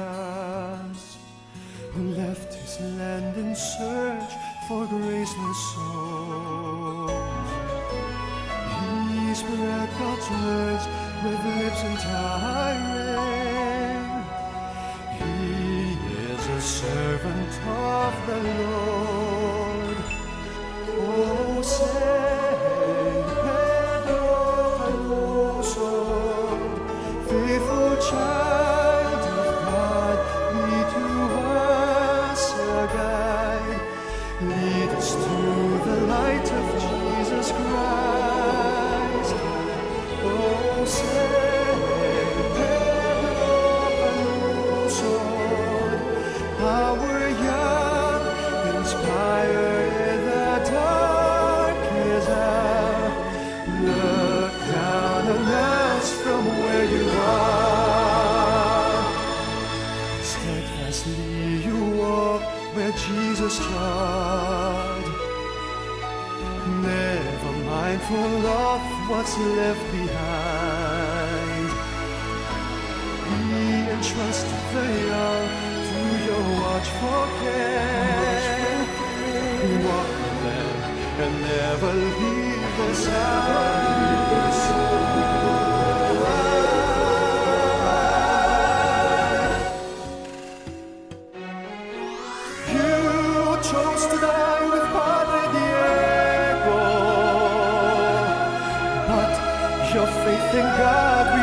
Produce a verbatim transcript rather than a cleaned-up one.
outcast, who left his land in search for graceless souls. He spread God's words with lips untiring. He is a servant of the Lord. Oh, say, Pedro Famoso, faithful child of God, be to us a guide. Lead us to the light of Jesus Christ. Oh, say, Pedro Famoso, our young inspire in the darkest hour. Look down on us from where you are. Steadfastly you walk where Jesus trod, never mindful of what's left behind. He entrusted the young to your watchful care. Walk with them and never leave their side. You chose to die with Padre Diego, but your faith in God